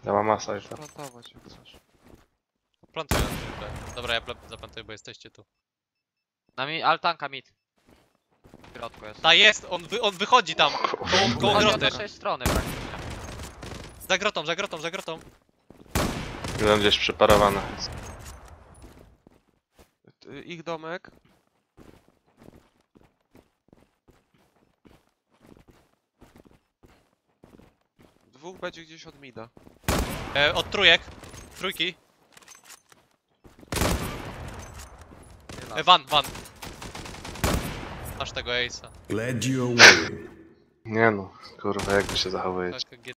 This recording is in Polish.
Ja mam masa już. Plantować jak chcesz. Plantuję na tym. Dobra, ja zaplantuję, bo jesteście tu. Na mi altanka mid. W środku jest. Ta jest! On wychodzi tam! Koło Chodzi o groty! te 6 strony praktycznie. Za grotą, za grotą, za grotą! Jeden gdzieś przyparowany. Ich domek. Dwóch będzie gdzieś od mida. Od trójek. Trójki. Van. Masz tego ace'a. Glad you're aware. Nie no, kurwa, jak wy się zachowujecie. Tak,